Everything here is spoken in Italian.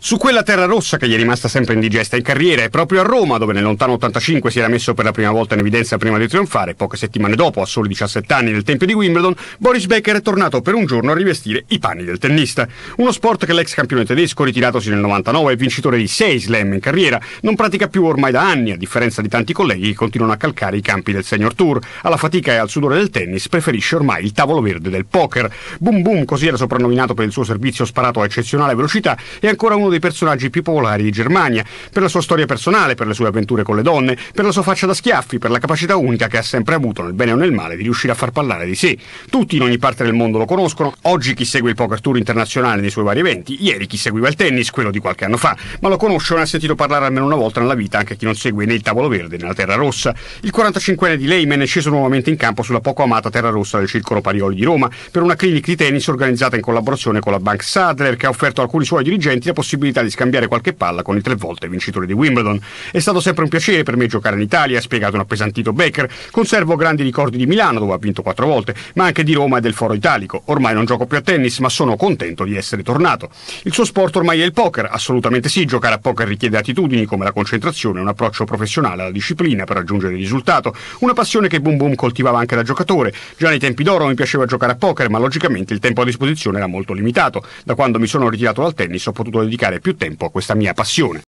Su quella terra rossa che gli è rimasta sempre indigesta in carriera è proprio a Roma, dove nel lontano 85 si era messo per la prima volta in evidenza prima di trionfare. Poche settimane dopo, a soli 17 anni, nel tempio di Wimbledon, Boris Becker è tornato per un giorno a rivestire i panni del tennista. Uno sport che l'ex campione tedesco, ritiratosi nel 99 e vincitore di 6 slam in carriera, non pratica più ormai da anni, a differenza di tanti colleghi che continuano a calcare i campi del Senior Tour. Alla fatica e al sudore del tennis preferisce ormai il tavolo verde del poker. Boom Boom, così era soprannominato per il suo servizio sparato a eccezionale velocità, è ancora uno dei personaggi più popolari di Germania, per la sua storia personale, per le sue avventure con le donne, per la sua faccia da schiaffi, per la capacità unica che ha sempre avuto, nel bene o nel male, di riuscire a far parlare di sé. Tutti in ogni parte del mondo lo conoscono, oggi chi segue il Poker Tour internazionale nei suoi vari eventi, ieri chi seguiva il tennis, quello di qualche anno fa, ma lo conosce o ne ha sentito parlare almeno una volta nella vita anche chi non segue né il tavolo verde né la terra rossa. Il 45enne di Lehman è sceso nuovamente in campo sulla poco amata terra rossa del Circolo Parioli di Roma per una clinic di tennis organizzata in collaborazione con la Bank Sadler, che ha offerto a alcuni suoi dirigenti la possibilità di scambiare qualche palla con i 3 volte vincitori di Wimbledon. È stato sempre un piacere per me giocare in Italia, ha spiegato un appesantito Becker. Conservo grandi ricordi di Milano, dove ha vinto 4 volte, ma anche di Roma e del Foro Italico. Ormai non gioco più a tennis, ma sono contento di essere tornato. Il suo sport ormai è il poker, assolutamente sì, giocare a poker richiede attitudini come la concentrazione, un approccio professionale alla disciplina per raggiungere il risultato, una passione che Boom Boom coltivava anche da giocatore. Già nei tempi d'oro mi piaceva giocare a poker, ma logicamente il tempo a disposizione era molto limitato. Da quando mi sono ritirato dal tennis ho potuto dedicare più tempo a questa mia passione.